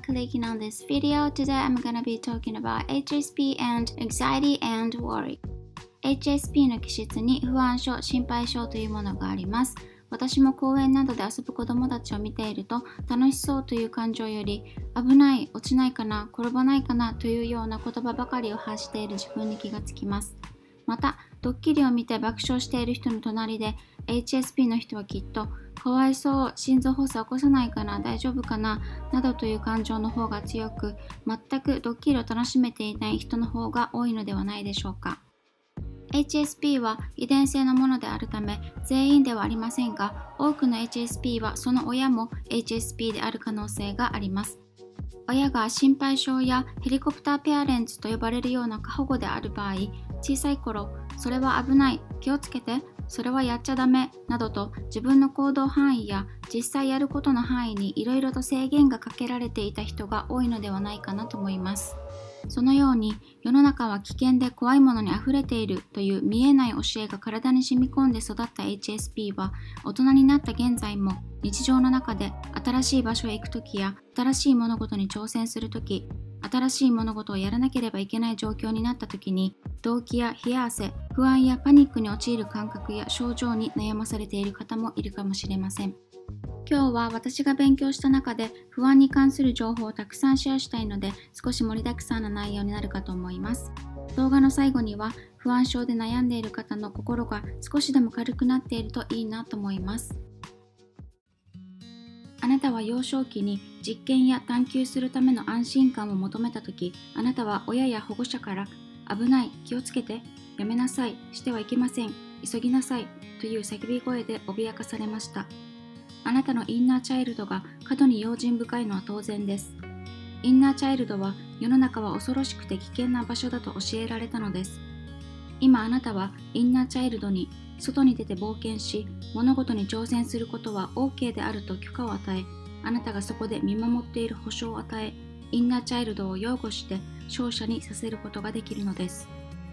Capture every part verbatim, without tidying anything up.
clicking on this video. Today I'm gonna be talking about H S P and anxiety and worry.エイチエスピー の気質に不安症、心配症というものがあります。私も公園などで遊ぶ子供たちを見ていると、楽しそうという感情より、危ない、落ちないかな、転ばないかなというような言葉ばかりを発している自分に気がつきます。また、ドッキリを見て爆笑している人の隣で、エイチエスピー の人はきっと、かわいそう、心臓発作起こさないかな、大丈夫かな、などという感情の方が強く、全くドッキリを楽しめていない人の方が多いのではないでしょうか。エイチエスピー は遺伝性のものであるため全員ではありませんが、多くの エイチエスピー はその親も エイチエスピー である可能性があります。親が心配性やヘリコプターペアレンツと呼ばれるような過保護である場合、小さい頃、それは危ない、気をつけて、それはやっちゃダメ、などと自分の行動範囲や実際やることの範囲にいろいろと制限がかけられていた人が多いのではないかなと思います。そのように世の中は危険で怖いものにあふれているという見えない教えが体に染み込んで育った エイチエスピー は大人になった現在も日常の中で新しい場所へ行くときや新しい物事に挑戦するとき、新しい物事をやらなければいけない状況になったときに動悸や冷や汗、不安やパニックに陥る感覚や症状に悩まされている方もいるかもしれません。今日は私が勉強した中で不安に関する情報をたくさんシェアしたいので少し盛りだくさんな内容になるかと思います。動画の最後には不安症で悩んでいる方の心が少しでも軽くなっているといいなと思います。あなたは幼少期に実験や探求するための安心感を求めたとき、あなたは親や保護者から危ない、気をつけて、やめなさい、してはいけません、急ぎなさいという叫び声で脅かされました。あなたのインナーチャイルドが過度に用心深いのは当然です。インナーチャイルドは世の中は恐ろしくて危険な場所だと教えられたのです。今あなたはインナーチャイルドに外に出て冒険し、物事に挑戦することは OK であると許可を与え、あなたがそこで見守っている保証を与え、インナーチャイルドを擁護して勝者にさせることができるのです。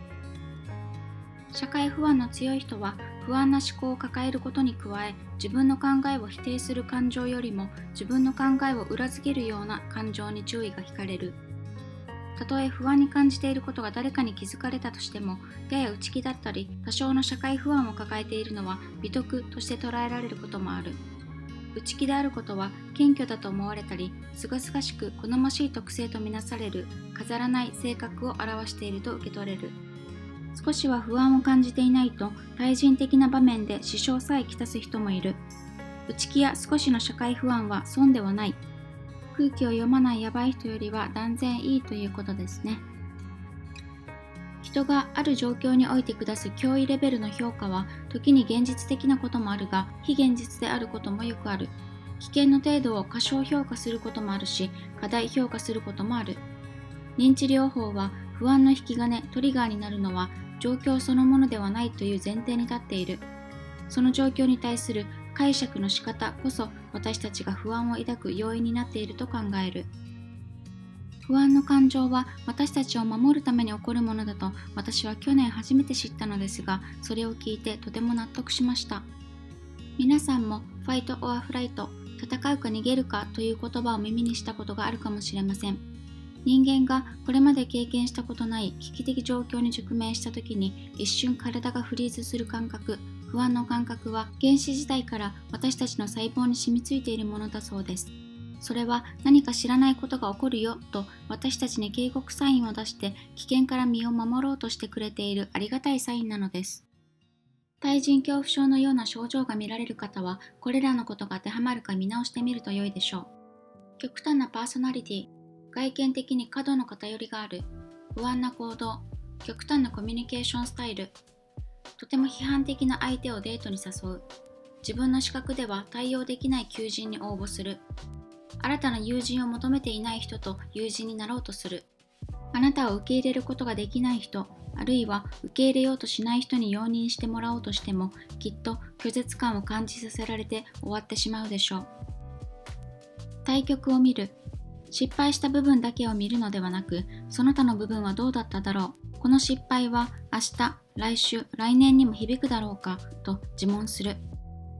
社会不安の強い人は不安な思考を抱えることに加え、自分の考えを否定する感情よりも自分の考えを裏付けるような感情に注意が惹かれる。たとえ不安に感じていることが誰かに気づかれたとしても、やや内気だったり多少の社会不安を抱えているのは美徳として捉えられることもある。内気であることは謙虚だと思われたり、すがすがしく好ましい特性とみなされる飾らない性格を表していると受け取れる。少しは不安を感じていないと対人的な場面で支障さえきたす人もいる。内気や少しの社会不安は損ではない。空気を読まないヤバい人よりは断然いいということですね。人がある状況において下す脅威レベルの評価は時に現実的なこともあるが、非現実であることもよくある。危険の程度を過小評価することもあるし、過大評価することもある。認知療法は不安の引き金、トリガーになるのは状況そのものではないという前提に立っている。その状況に対する解釈の仕方こそ私たちが不安を抱く要因になっていると考える。不安の感情は私たちを守るために起こるものだと私は去年初めて知ったのですが、それを聞いてとても納得しました。皆さんもファイト・オア・フライト、戦うか逃げるかという言葉を耳にしたことがあるかもしれません。人間がこれまで経験したことない危機的状況に直面した時に一瞬体がフリーズする感覚、不安の感覚は原始時代から私たちの細胞に染みついているものだそうです。それは何か知らないことが起こるよと私たちに警告サインを出して危険から身を守ろうとしてくれているありがたいサインなのです。対人恐怖症のような症状が見られる方はこれらのことが当てはまるか見直してみると良いでしょう。極端なパーソナリティ、外見的に過度の偏りがある、不安な行動、極端なコミュニケーションスタイル、とても批判的な相手をデートに誘う、自分の資格では対応できない求人に応募する、新たな友人を求めていない人と友人になろうとする、あなたを受け入れることができない人、あるいは受け入れようとしない人に容認してもらおうとしても、きっと拒絶感を感じさせられて終わってしまうでしょう。対局を見る。失敗した部分だけを見るのではなく、その他の部分はどうだっただろう。この失敗は明日、来週、来年にも響くだろうかと自問する。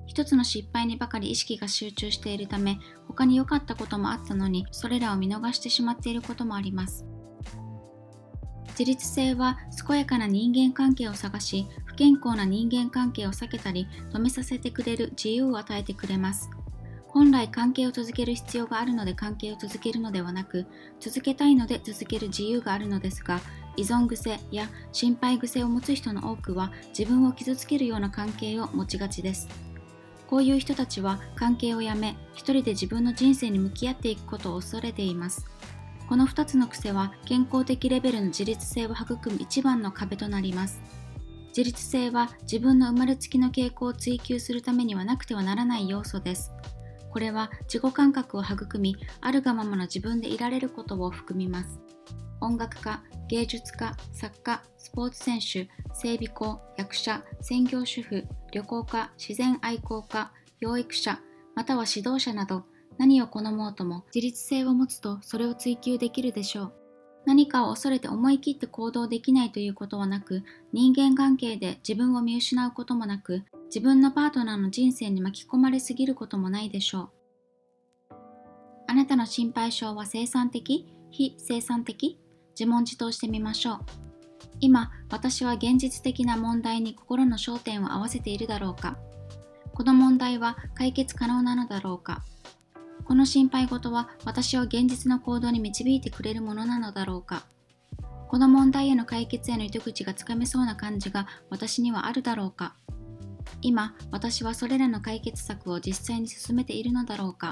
一つの失敗にばかり意識が集中しているため、他に良かったこともあったのに、それらを見逃してしまっていることもあります。自律性は健やかな人間関係を探し、不健康な人間関係を避けたり、止めさせてくれる自由を与えてくれます。本来関係を続ける必要があるので関係を続けるのではなく、続けたいので続ける自由があるのですが、依存癖や心配癖を持つ人の多くは自分を傷つけるような関係を持ちがちです。こういう人たちは関係をやめ、一人で自分の人生に向き合っていくことを恐れています。このふたつの癖は健康的レベルの自律性を育む一番の壁となります。自律性は自分の生まれつきの傾向を追求するためにはなくてはならない要素です。これは自己感覚を育み、あるがままの自分でいられることを含みます。音楽家、芸術家、作家、スポーツ選手、整備工、役者、専業主婦、旅行家、自然愛好家、養育者、または指導者など、何を好もうとも自律性を持つとそれを追求できるでしょう。何かを恐れて思い切って行動できないということはなく、人間関係で自分を見失うこともなく、自分のパートナーの人生に巻き込まれすぎることもないでしょう。あなたの心配性は生産的？非生産的？自問自答してみましょう。今、私は現実的な問題に心の焦点を合わせているだろうか？この問題は解決可能なのだろうか？この心配事は私を現実の行動に導いてくれるものなのだろうか？この問題への解決への糸口がつかめそうな感じが私にはあるだろうか？今、私はそれらの解決策を実際に進めているのだろうか？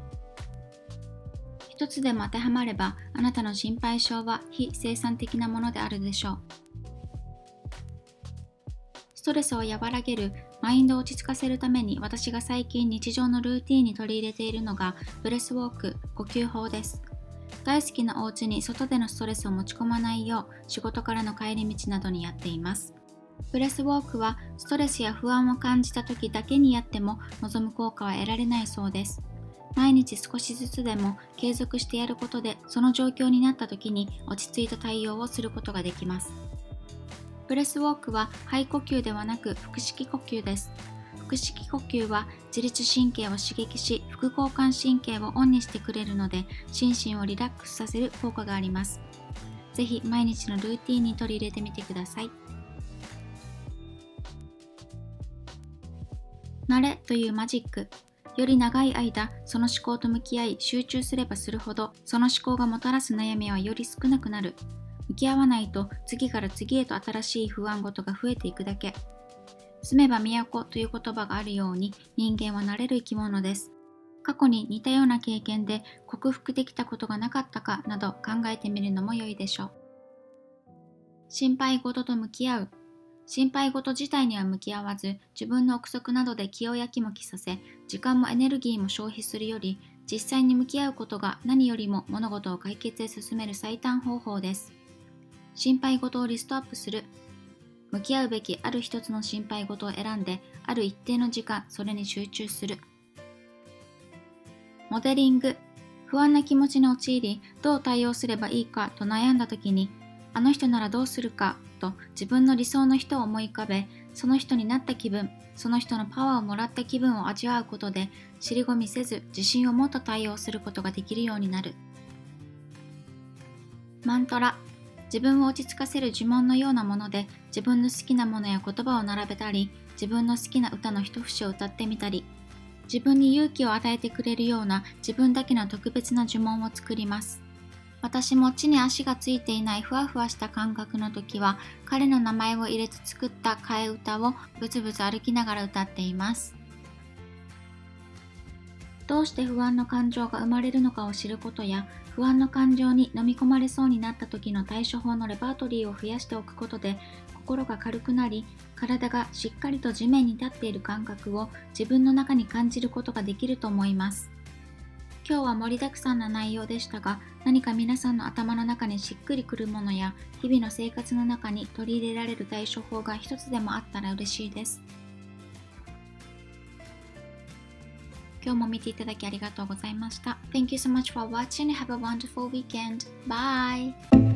一つでも当てはまれば、あなたの心配性は非生産的なものであるでしょう。ストレスを和らげる、マインドを落ち着かせるために私が最近日常のルーティンに取り入れているのがブレスウォーク、呼吸法です。大好きなお家に外でのストレスを持ち込まないよう仕事からの帰り道などにやっています。ブレスウォークはストレスや不安を感じた時だけにやっても望む効果は得られないそうです。毎日少しずつでも継続してやることで、その状況になった時に落ち着いた対応をすることができます。ブレスウォークは肺呼吸ではなく腹式呼吸です。腹式呼吸は自律神経を刺激し、副交感神経をオンにしてくれるので、心身をリラックスさせる効果があります。ぜひ毎日のルーティンに取り入れてみてください。慣れというマジック。より長い間、その思考と向き合い集中すればするほど、その思考がもたらす悩みはより少なくなる。向き合わないと次から次へと新しい不安事が増えていくだけ。住めば都という言葉があるように、人間は慣れる生き物です。過去に似たような経験で克服できたことがなかったかなど考えてみるのも良いでしょう。心配事と向き合う。心配事自体には向き合わず、自分の憶測などで気をやきもきさせ、時間もエネルギーも消費するより、実際に向き合うことが何よりも物事を解決へ進める最短方法です。心配事をリストアップする。向き合うべきある一つの心配事を選んで、ある一定の時間、それに集中する。モデリング。不安な気持ちに陥り、どう対応すればいいかと悩んだ時に、あの人ならどうするかと自分の理想の人を思い浮かべ、その人になった気分、その人のパワーをもらった気分を味わうことで、尻込みせず自信を持った対応をすることができるようになる。マントラ。自分を落ち着かせる呪文のようなもので、自分の好きなものや言葉を並べたり、自分の好きな歌の一節を歌ってみたり、自分に勇気を与えてくれるような自分だけの特別な呪文を作ります。私も地に足がついていないふわふわした感覚の時は、彼の名前を入れて作った替え歌をブツブツ歩きながら歌っています。どうして不安の感情が生まれるのかを知ることや、不安の感情に飲み込まれそうになった時の対処法のレパートリーを増やしておくことで、心が軽くなり、体がしっかりと地面に立っている感覚を自分の中に感じることができると思います。今日は盛りだくさんな内容でしたが、何か皆さんの頭の中にしっくりくるものや、日々の生活の中に取り入れられる対処法が一つでもあったら嬉しいです。今日も見ていただきありがとうございました。Thank you so much for watching. Have a wonderful weekend. Bye!